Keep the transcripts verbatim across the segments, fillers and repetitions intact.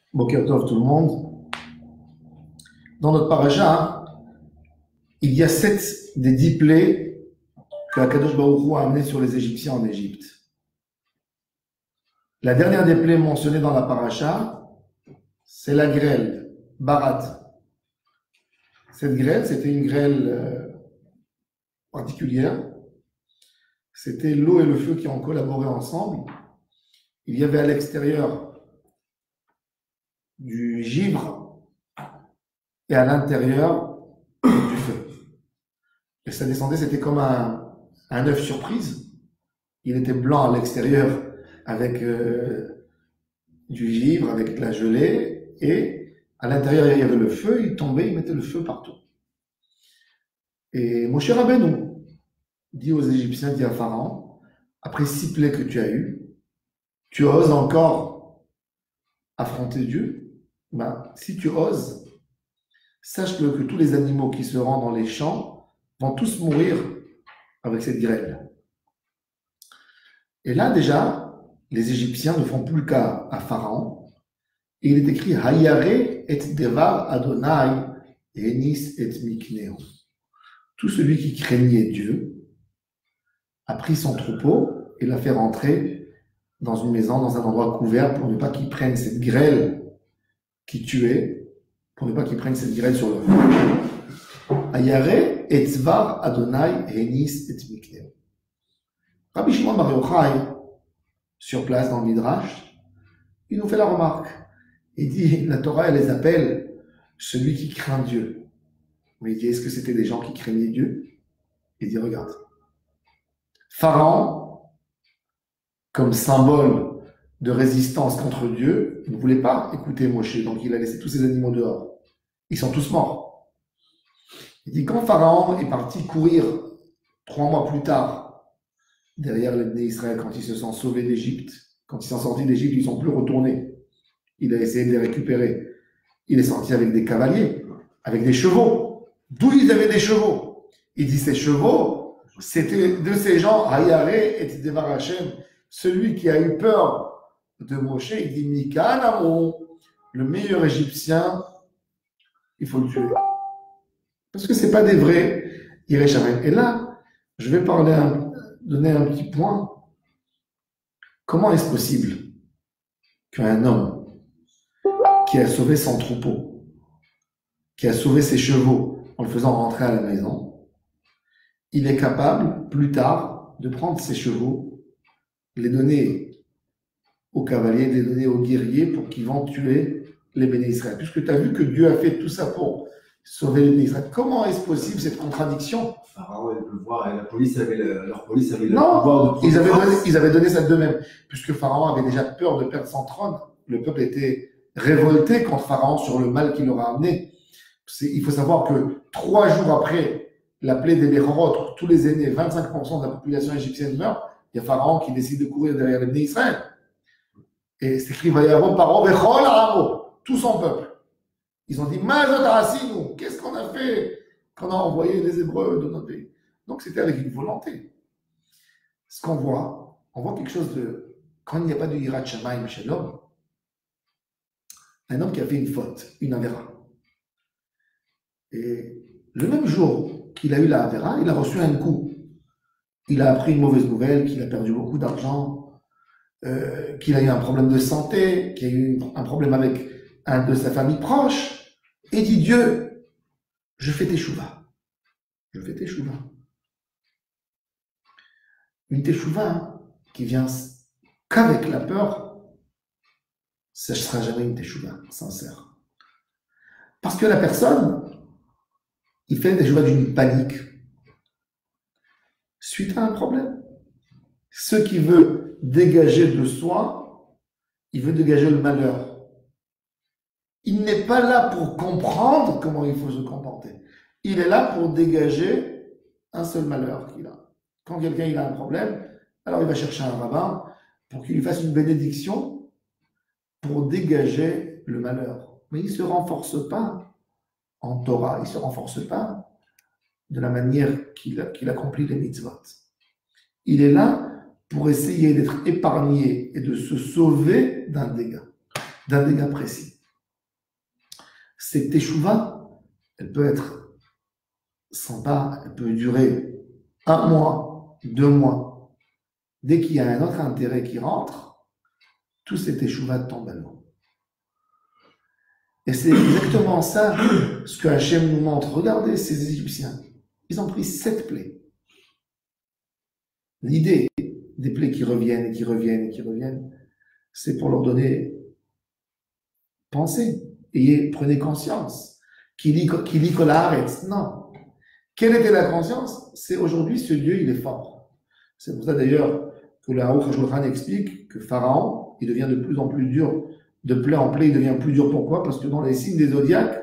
Boker Tov tout le monde. Dans notre paracha, il y a sept des dix plaies que Akadosh Baruch Hu a amenées sur les Égyptiens en Égypte. La dernière des plaies mentionnées dans la paracha, c'est la grêle, Barat. Cette grêle, c'était une grêle euh, particulière. C'était l'eau et le feu qui ont collaboré ensemble. Il y avait à l'extérieur du givre et à l'intérieur du feu. Et ça descendait, c'était comme un, un œuf surprise. Il était blanc à l'extérieur avec euh, du givre, avec de la gelée, et à l'intérieur il y avait le feu, il tombait, il mettait le feu partout. Et Moshe Rabbeinu dit aux Égyptiens, dit à Pharaon, après six plaies que tu as eues, tu oses encore affronter Dieu? Ben, si tu oses, sache que, que tous les animaux qui se rendent dans les champs vont tous mourir avec cette grêle. Et là déjà, les Égyptiens ne font plus le cas à Pharaon. Et il est écrit Hayare et devar Adonai enis et mikneo. Tout celui qui craignait Dieu a pris son troupeau et l'a fait rentrer dans une maison, dans un endroit couvert, pour ne pas qu'il prenne cette grêle qui tuait, pour ne pas qu'il prenne cette grêle sur le feu. Hayare et devar Adonai enis et mikneo. Rabbi Shimon Bar Yochai, sur place dans le Midrash, il nous fait la remarque. Il dit, la Torah, elle les appelle celui qui craint Dieu. Mais il dit, est-ce que c'était des gens qui craignaient Dieu? Il dit, regarde. Pharaon, comme symbole de résistance contre Dieu, il ne voulait pas écouter Moshe, donc il a laissé tous ses animaux dehors. Ils sont tous morts. Il dit, quand Pharaon est parti courir trois mois plus tard, derrière les Bnei Israël, quand ils se sont sauvés d'Égypte, quand ils sont sortis d'Égypte, ils ne sont plus retournés. Il a essayé de les récupérer. Il est sorti avec des cavaliers, avec des chevaux. D'où ils avaient des chevaux? Il dit, ces chevaux, c'était de ces gens, Hayare et Devar Hashem, celui qui a eu peur de Moshe, il dit, Mikan Amon, le meilleur Égyptien, il faut le tuer. Parce que ce n'est pas des vrais Iréchamem. Et là, je vais parler un, donner un petit point. Comment est-ce possible qu'un homme qui a sauvé son troupeau, qui a sauvé ses chevaux en le faisant rentrer à la maison, il est capable, plus tard, de prendre ses chevaux, les donner aux cavaliers, les donner aux guerriers pour qu'ils vont tuer les Béné Israël. Puisque tu as vu que Dieu a fait tout ça pour sauver les Béné Israël. Comment est-ce possible cette contradiction? Pharaon et le pouvoir, et la police avait le, leur police avait le non, pouvoir de ils avaient, donné, ils avaient donné ça d'eux-mêmes. Puisque Pharaon avait déjà peur de perdre son trône. Le peuple était révolté contre Pharaon sur le mal qu'il leur a amené. Il faut savoir que trois jours après la plaie des Bechorot, tous les aînés, vingt-cinq pour cent de la population égyptienne meurt, il y a Pharaon qui décide de courir derrière les Bnei Israël. Et c'est écrit Vayaro Paro Bechol Aramo, tout son peuple. Ils ont dit Mazot Asinu, qu'est-ce qu'on a fait quand on a envoyé les Hébreux de notre pays? Donc c'était avec une volonté. Ce qu'on voit, on voit quelque chose de. Quand il n'y a pas de Yirat Shamayim chez l'homme, un homme qui a fait une faute, une avéra. Et le même jour qu'il a eu la avéra, il a reçu un coup. Il a appris une mauvaise nouvelle, qu'il a perdu beaucoup d'argent, euh, qu'il a eu un problème de santé, qu'il a eu un problème avec un de sa famille proche. Et dit Dieu, je fais teshuva. Je fais teshuva. Une teshuva qui vient qu'avec la peur, ça ne sera jamais une teshuva sincère. Parce que la personne, il fait des joies d'une panique suite à un problème. Ce qui veut dégager de soi, il veut dégager le malheur. Il n'est pas là pour comprendre comment il faut se comporter. Il est là pour dégager un seul malheur qu'il a. Quand quelqu'un il a un problème, alors il va chercher un rabbin pour qu'il lui fasse une bénédiction pour dégager le malheur. Mais il ne se renforce pas en Torah, il ne se renforce pas de la manière qu'il, qu'il accomplit les mitzvot. Il est là pour essayer d'être épargné et de se sauver d'un dégât, d'un dégât précis. cette teshuva, elle peut être sympa, elle peut durer un mois, deux mois. Dès qu'il y a un autre intérêt qui rentre, tous ces teshuva tombent à l'eau. Et c'est exactement ça ce que Hachem nous montre. Regardez ces Égyptiens, ils ont pris sept plaies. L'idée des plaies qui reviennent et qui reviennent et qui reviennent, c'est pour leur donner pensez, ayez, prenez conscience. Qui lit Kolaharetz, non. Quelle était la conscience? C'est aujourd'hui ce Dieu, il est fort. C'est pour ça d'ailleurs que le Haruch HaShulchan explique que Pharaon, il devient de plus en plus dur, de plaie en plaie, il devient plus dur. Pourquoi? Parce que dans les signes des zodiaques,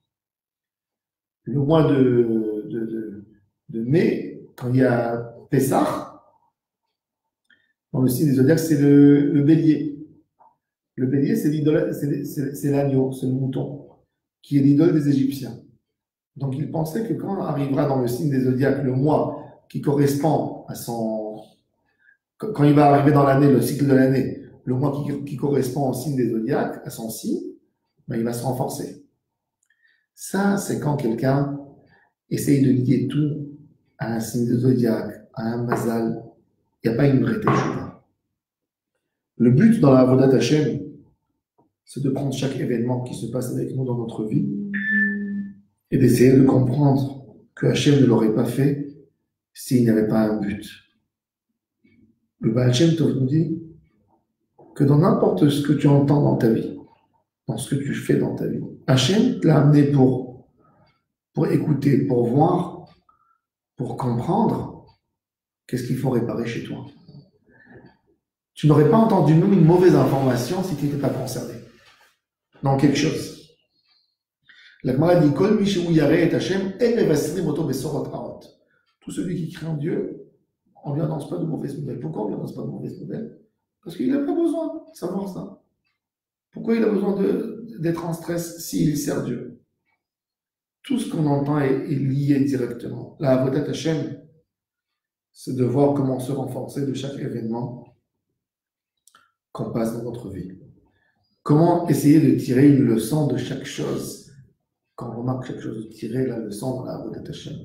le mois de, de, de, de mai, quand il y a Pessah, dans le signe des zodiaques, c'est le, le bélier. Le bélier, c'est l'idole, c'est, c'est, c'est l'agneau, c'est le mouton, qui est l'idole des Égyptiens. Donc, il pensait que quand arrivera dans le signe des zodiaques le mois qui correspond à son... Quand il va arriver dans l'année, le cycle de l'année, le mois qui, qui correspond au signe des zodiaques, à son signe, ben, il va se renforcer. Ça, c'est quand quelqu'un essaye de lier tout à un signe de zodiaque, à un mazal. Il n'y a pas une vraie teshuva. Le but dans la Avodat Hashem, c'est de prendre chaque événement qui se passe avec nous dans notre vie et d'essayer de comprendre que Hashem ne l'aurait pas fait s'il n'y avait pas un but. Le Baal Shem Tov nous dit que dans n'importe ce que tu entends dans ta vie, dans ce que tu fais dans ta vie, Hashem te l'a amené pour, pour écouter, pour voir, pour comprendre qu'est-ce qu'il faut réparer chez toi. Tu n'aurais pas entendu même une mauvaise information si tu n'étais pas concerné dans quelque chose. La Gemara dit Kol mi shehu yareh et Hashem en mevasrim oto besorot harot. Tout celui qui craint Dieu, on ne lui annonce pas de mauvaises nouvelles. Pourquoi on ne lui annonce pas de mauvaises nouvelles? Parce qu'il n'a pas besoin de savoir ça. Pourquoi il a besoin de, d'être en stress s'il sert Dieu? Tout ce qu'on entend est, est lié directement. La Avodat Hashem, c'est de voir comment se renforcer de chaque événement qu'on passe dans notre vie. Comment essayer de tirer une leçon de chaque chose. Quand on remarque quelque chose, de tirer la leçon dans la Avodat Hashem.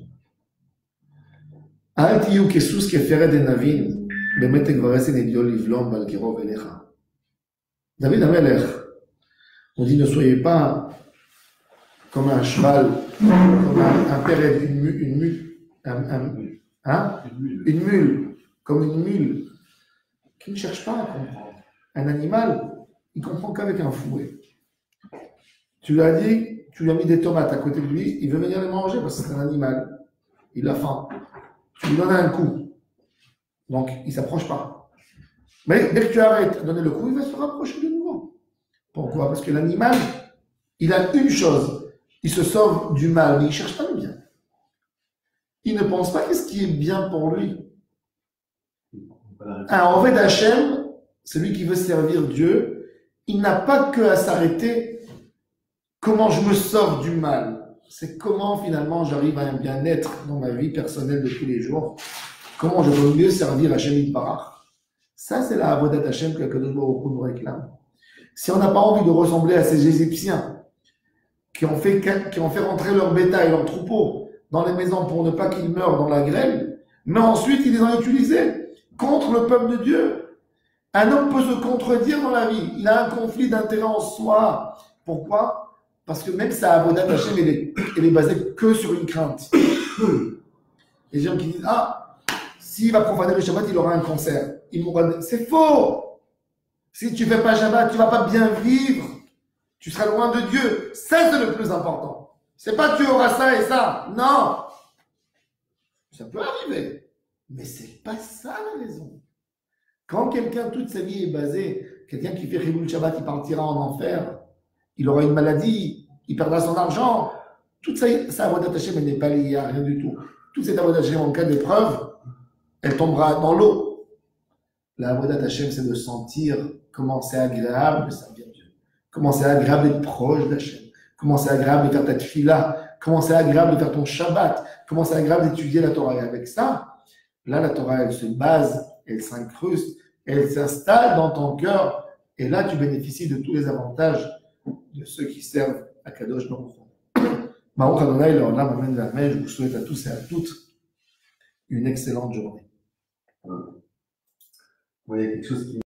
Al tiyu kesus keferet denavin, bemet ekvares enediol livlom bal kirov elecha. David Amelech, on dit ne soyez pas comme un cheval, comme un, un père, une mule, une mule, un, un, hein? une, mule. une mule, comme une mule, qui ne cherche pas à comprendre. Un animal, il comprend qu'avec un fouet. Tu lui as dit, tu lui as mis des tomates à côté de lui, il veut venir les manger parce que c'est un animal. Il a faim. Tu lui donnes un coup. Donc, il ne s'approche pas. Mais dès que tu arrêtes de donner le coup, il va se rapprocher de nouveau. Pourquoi? Parce que l'animal, il a une chose. Il se sauve du mal, mais il ne cherche pas le bien. Il ne pense pas qu'est-ce qui est bien pour lui. Un Oved Hashem, celui qui veut servir Dieu, il n'a pas que à s'arrêter comment je me sauve du mal. C'est comment finalement j'arrive à un bien-être dans ma vie personnelle de tous les jours. Comment je peux mieux servir Hashem Yitbarach. Ça, c'est la Avodat Hashem que Kadosh Baruch Hu nous réclame. Si on n'a pas envie de ressembler à ces Égyptiens qui ont fait, qui ont fait rentrer leur bétail, leurs troupeaux dans les maisons pour ne pas qu'ils meurent dans la grêle, mais ensuite ils les ont utilisés contre le peuple de Dieu. Un homme peut se contredire dans la vie. Il a un conflit d'intérêt en soi. Pourquoi? Parce que même sa Avodat Hashem, elle est, elle est basée que sur une crainte. Les gens qui disent, ah, s'il va profaner le Shabbat, il aura un cancer. Il mourra. C'est faux! Si tu ne fais pas Shabbat, tu ne vas pas bien vivre. Tu seras loin de Dieu. Ça, c'est le plus important. C'est pas tu auras ça et ça. Non! Ça peut arriver. Mais c'est pas ça la raison. Quand quelqu'un, toute sa vie est basé, quelqu'un qui fait Chilul Shabbat, il partira en enfer, il aura une maladie, il perdra son argent, toute sa, sa Avodat Hashem, elle n'est pas liée à rien du tout. Toute cette Avodat Hashem, en cas d'épreuve, elle tombera dans l'eau. La Avodat Hashem, c'est de sentir comment c'est agréable de servir Dieu, comment c'est agréable d'être proche d'Hashem, comment c'est agréable de faire ta tefila, comment c'est agréable de faire ton Shabbat, comment c'est agréable d'étudier la Torah. Et avec ça, là, la Torah, elle se base, elle s'incruste, elle s'installe dans ton cœur, et là, tu bénéficies de tous les avantages de ceux qui servent à Kadosh Baruch Hu. Baruch Adonai, le Olam, Amen, Amen. Je vous souhaite à tous et à toutes une excellente journée. Voilà. Moi, il y a quelque chose qui